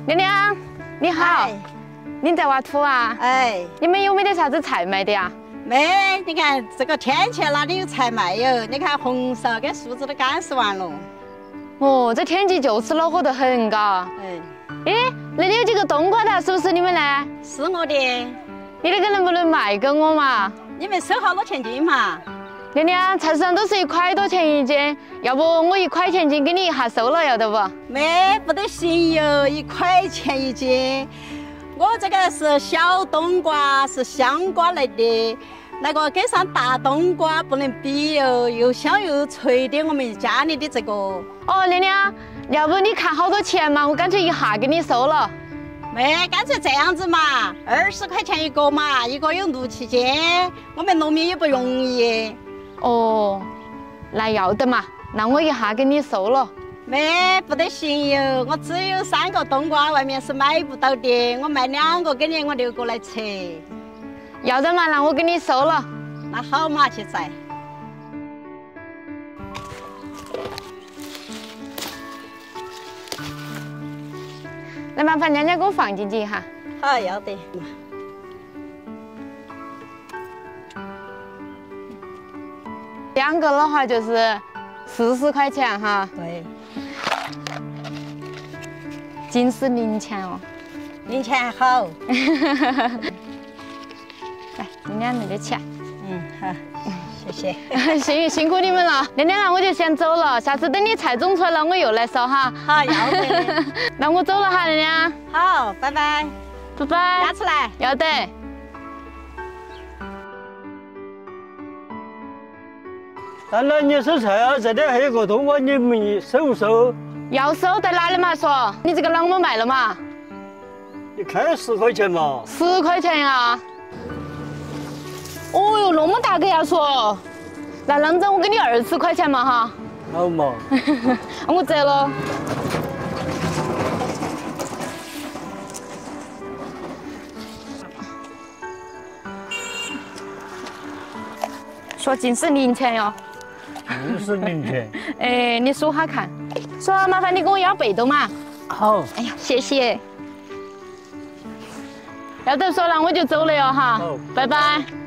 娘娘，你好，您在挖土啊？ 哎， 你们有没得啥子菜卖的呀？ 没，你看这个天气哪里有菜卖哟？你看红苕跟树枝都干死完了。 哦，这天气就是恼火得很，嘎。哎，那里有几个冬瓜的，是不是你们的？ 是我的。 你那个能不能卖给我嘛？ 你们收好多钱斤嘛？ 娘娘，菜市上都是1块多钱一斤，要不我1块钱斤给你一下收了，要得不？ 没，不得行哟，1块钱一斤。我这个是小冬瓜，是香瓜类的，那个跟上大冬瓜不能比哟，又香又脆的。我们家里的这个。 哦，娘娘，要不你看好多钱嘛，我干脆一下给你收了。 没，干脆这样子嘛，20块钱一个嘛，一个有6、7斤，我们农民也不容易。 哦，那要得嘛，那我一下给你收了。 没，不得行哟，我只有3个冬瓜，外面是买不到的，我卖2个给你，我6个来吃。 要得嘛，那我给你收了。 那好嘛，去摘。 那麻烦娘娘给我放进去哈。 好，要得。 2个的话就是40块钱哈。 对。 尽是零钱哦。 零钱好。 来，娘娘那个钱。 好，谢谢。 辛苦你们了，娘娘，那我就先走了，下次等你菜种出来了，我又来收哈。 好，要得。 那我走了哈，娘娘。 好，拜拜。 拜拜。 下次来。 要得。 当然你收菜啊，这里还有个冬瓜，你们收不收？ 要收在哪里嘛？说，你这个啷么卖了嘛？ 你开10块钱嘛 ？10块钱呀？哦哟，那么大个呀，说，那啷子我给你20块钱嘛哈。 好嘛。 我折了。说尽是零钱哟。 又是零钱。 哎，你数下看。说麻烦你给我要被动嘛。 好。 哎呀，谢谢。要得说，那我就走了哟哈。 好， 拜拜。